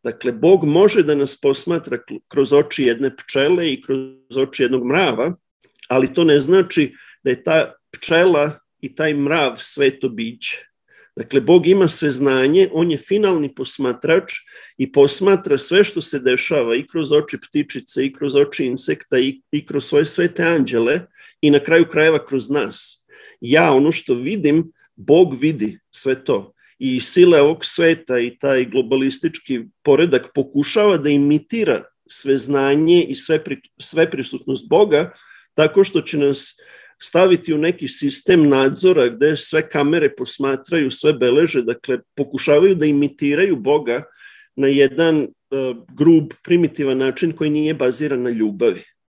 Dakle, Bog može da nas posmatra kroz oči jedne pčele i kroz oči jednog mrava, ali to ne znači da je ta pčela i taj mrav sveto biće. Dakle, Bog ima sve znanje, on je finalni posmatrač i posmatra sve što se dešava i kroz oči ptičice, i kroz oči insekta, i kroz svoje svete anđele i na kraju krajeva kroz nas. Ja ono što vidim, Bog vidi sve to. I sile ovog sveta i taj globalistički poredak pokušava da imitira sve znanje i sve prisutnost Boga tako što će nas staviti u neki sistem nadzora gde sve kamere posmatraju, sve beleže, dakle pokušavaju da imitiraju Boga na jedan grub, primitivan način koji nije baziran na ljubavi.